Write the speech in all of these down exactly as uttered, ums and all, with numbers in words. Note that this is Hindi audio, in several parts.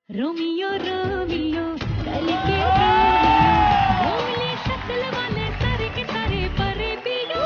रोमियो रोमियो कल के रोमियो भोली शक्ल वाले सारे के सारे परे पियो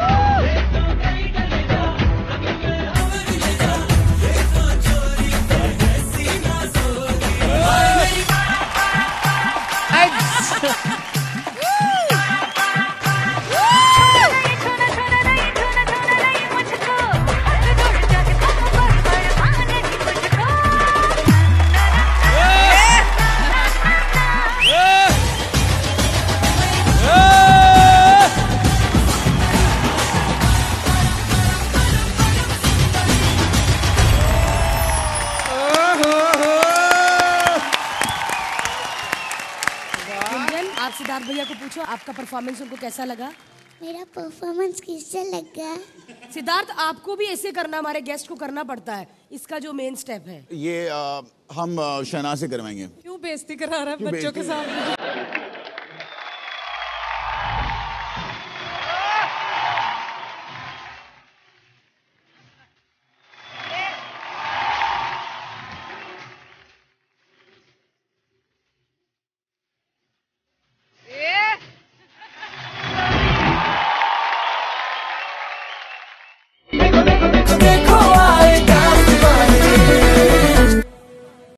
आप सिद्धार्थ भैया को पूछो आपका परफॉर्मेंस उनको कैसा लगा? मेरा परफॉर्मेंस किससे लगा? सिद्धार्थ आपको भी ऐसे करना, हमारे गेस्ट को करना पड़ता है, इसका जो मेन स्टेप है ये आ, हम शहनाज से करवाएंगे। क्यों बेइज्जती करा रहा है बच्चों के सामने?